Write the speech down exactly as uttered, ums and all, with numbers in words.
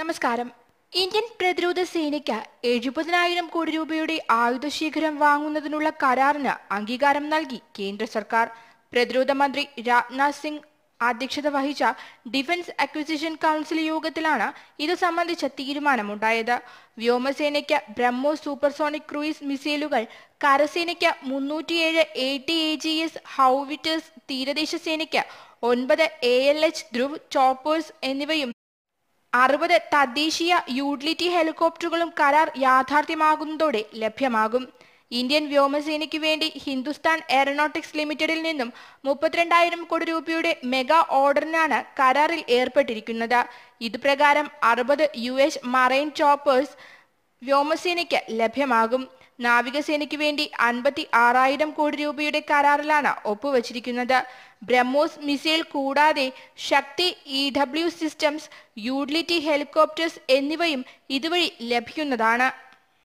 നമസ്കാരം. ഇന്ത്യൻ പ്രതിരോധ സേനയ്ക്ക് എഴുപതിനായിരം കോടി രൂപയുടെ ആയുധശേഖരം വാങ്ങുന്നതിനുള്ള കരാറിന് അംഗീകാരം നൽകി കേന്ദ്ര സർക്കാർ. പ്രതിരോധ മന്ത്രി രാജ്നാഥ് സിംഗ് അധ്യക്ഷത വഹിച്ച ഡിഫൻസ് അക്വിസിഷൻ കൗൺസിൽ യോഗത്തിലാണ് ഇത് സംബന്ധിച്ച തീരുമാനമുണ്ടായത്. വ്യോമസേനയ്ക്ക് ബ്രഹ്മോസ് സൂപ്പർസോണിക് ക്രൂയിസ് മിസൈലുകൾ, കരസേനയ്ക്ക് മുന്നൂറ്റിയേഴ് A T A G S howitzers, തീരദേശ സേനയ്ക്ക് ഒൻപത് A L H Dhruv choppers എന്നിവയും അറുപത് തദ്ദേശീയ യൂട്ടിലിറ്റി ഹെലികോപ്റ്ററുകളും കരാർ യാഥാർത്ഥ്യമാകുന്നതോടെ ലഭ്യമാകും. ഇന്ത്യൻ വ്യോമസേനയ്ക്ക് വേണ്ടി ഹിന്ദുസ്ഥാൻ എയറോനോട്ടിക്സ് ലിമിറ്റഡിൽ നിന്നും മുപ്പത്തിരണ്ടായിരം കോടി രൂപയുടെ മെഗാ ഓർഡറിനാണ് കരാറിൽ ഏർപ്പെട്ടിരിക്കുന്നത്. ഇതുപ്രകാരം അറുപത് യു എസ് മറൈൻ ചോപ്പേഴ്സ് വ്യോമസേനയ്ക്ക് ലഭ്യമാകും. നാവികസേനയ്ക്ക് വേണ്ടി അൻപത്തി ആറായിരം കോടി രൂപയുടെ കരാറിലാണ് ഒപ്പുവച്ചിരിക്കുന്നത്. ബ്രഹ്മോസ് മിസൈൽ കൂടാതെ Shakti E W systems, utility helicopters എന്നിവയും ഇതുവഴി ലഭിക്കുന്നതാണ്.